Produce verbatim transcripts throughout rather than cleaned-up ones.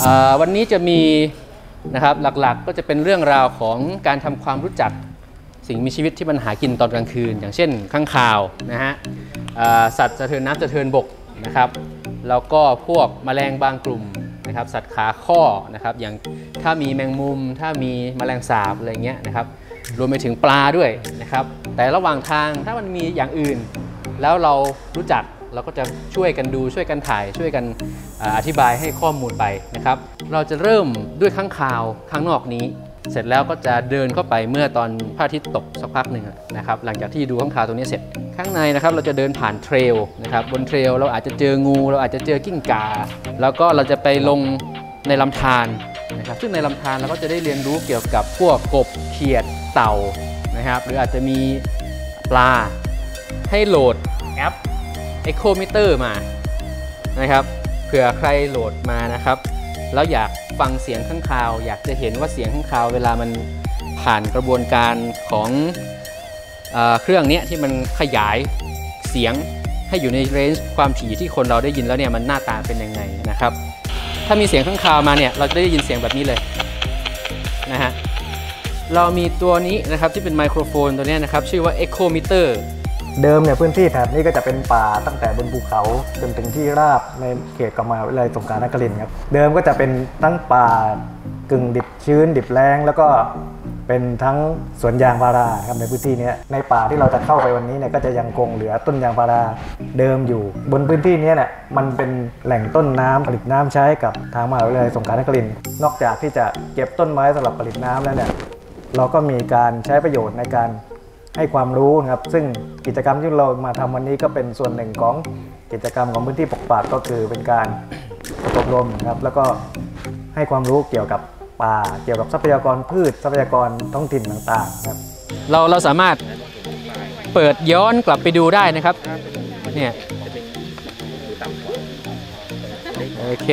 วันนี้จะมีนะครับหลักๆก็จะเป็นเรื่องราวของการทำความรู้จักสิ่งมีชีวิตที่มันหากินตอนกลางคืนอย่างเช่นข้างคาวนะฮะสัตว์สะเทินน้ำสะเทินบกนะครับแล้วก็พวกแมลงบางกลุ่มนะครับสัตว์ขาข้อนะครับอย่างถ้ามีแมงมุมถ้ามีแมลงสาบอะไรเงี้ยนะครับรวมไปถึงปลาด้วยนะครับแต่ระหว่างทางถ้ามันมีอย่างอื่นแล้วเรารู้จักเราก็จะช่วยกันดูช่วยกันถ่ายช่วยกันอธิบายให้ข้อมูลไปนะครับเราจะเริ่มด้วยข้างคาวข้างนอกนี้เสร็จแล้วก็จะเดินเข้าไปเมื่อตอนพระอาทิตย์ตกสักพักหนึ่งนะครับหลังจากที่ดูข้างคาวตรงนี้เสร็จข้างในนะครับเราจะเดินผ่านเทรลนะครับบนเทรลเราอาจจะเจองูเราอาจจะเจอกิ้งก่าแล้วก็เราจะไปลงในลำธารนะครับซึ่งในลำธารเราก็จะได้เรียนรู้เกี่ยวกับพวกกบเขียดเต่านะครับหรืออาจจะมีปลาให้โหลดแอป Echometer มานะครับเผื่อใครโหลดมานะครับแล้วอยากฟังเสียงข้างคาวอยากจะเห็นว่าเสียงข้างคาวเวลามันผ่านกระบวนการของเอ่อเครื่องนี้ที่มันขยายเสียงให้อยู่ในเรนจ์ความถี่ที่คนเราได้ยินแล้วเนี่ยมันหน้าตาเป็นยังไงนะครับถ้ามีเสียงข้างคาวมาเนี่ยเราจะได้ยินเสียงแบบนี้เลยนะฮะเรามีตัวนี้นะครับที่เป็นไมโครโฟนตัวนี้นะครับชื่อว่า Echometer เดิมเนี่ยพื้นที่แถบนี้ก็จะเป็นป่าตั้งแต่บนภูเขาจนถึงที่ราบในเขตกมหาวิทยาลัยสงขลานครินทร์ครับเดิมก็จะเป็นทั้งป่ากึ่งดิบชื้นดิบแล้งแล้วก็เป็นทั้งสวนยางพาราครับในพื้นที่นี้ในป่าที่เราจะเข้าไปวันนี้เนี่ยก็จะยังคงเหลือต้นยางพาราเดิมอยู่บนพื้นที่นี้เนี่ยมันเป็นแหล่งต้นน้ำผลิตน้ำใช้กับทางมหาวิทยาลัยสงขลานครินทร์นอกจากที่จะเก็บต้นไม้สำหรับผลิตน้ำแล้วเนี่ยเราก็มีการใช้ประโยชน์ในการให้ความรู้นะครับซึ่งกิจกรรมที่เรามาทำวันนี้ก็เป็นส่วนหนึ่งของกิจกรรมของพื้นที่ปกปักก็คือเป็นการอบรมนะครับแล้วก็ให้ความรู้เกี่ยวกับป่าเกี่ยวกับทรัพยากรพืชทรัพยากรท้องถิ่นต่างๆครับเราเราสามารถเปิดย้อนกลับไปดูได้นะครับเนี่ยโอเค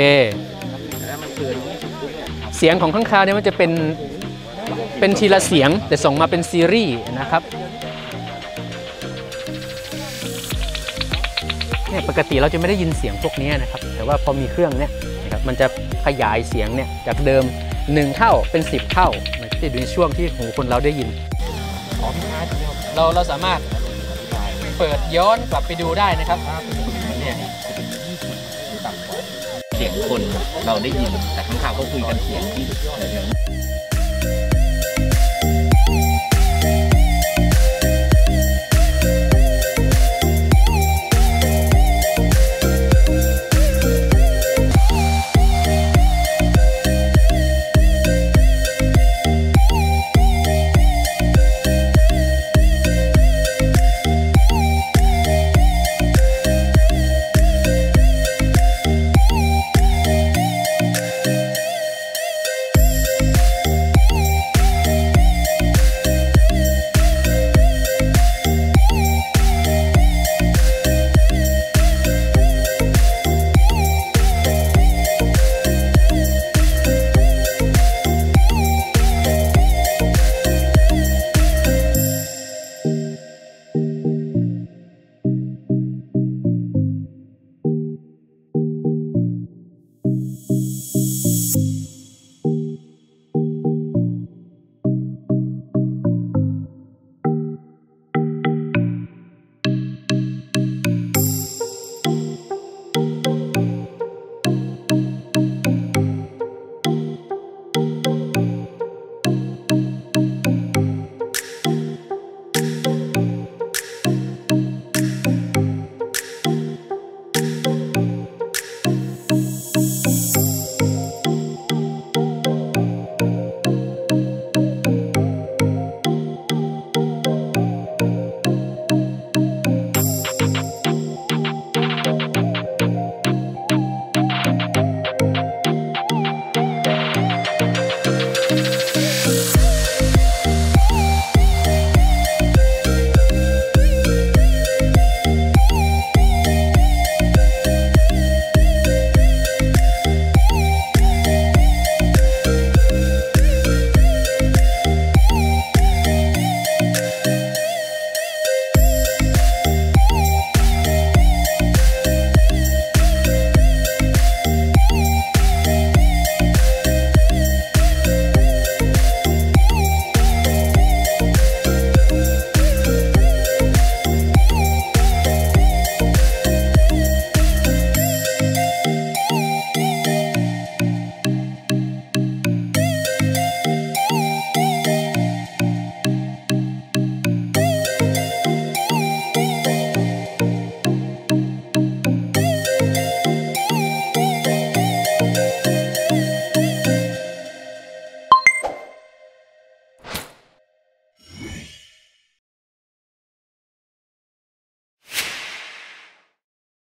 เสียงของข้างคาวเนี่ยมันจะเป็นเป็นทีละเสียงแต่ส่งมาเป็นซีรีส์นะครับเนี่ยปกติเราจะไม่ได้ยินเสียงพวกนี้นะครับแต่ว่าพอมีเครื่องเนี่ยนะครับมันจะขยายเสียงเนี่ยจากเดิมหนึ่งเท่าเป็นสิบเท่ามันจะอยู่ในช่วงที่หูคนเราได้ยินเราเราสามารถเปิดย้อนกลับไปดูได้นะครับเนี่ยเสียงคนเราได้ยินแต่ข้างคาวก็คุยกันเสียงที่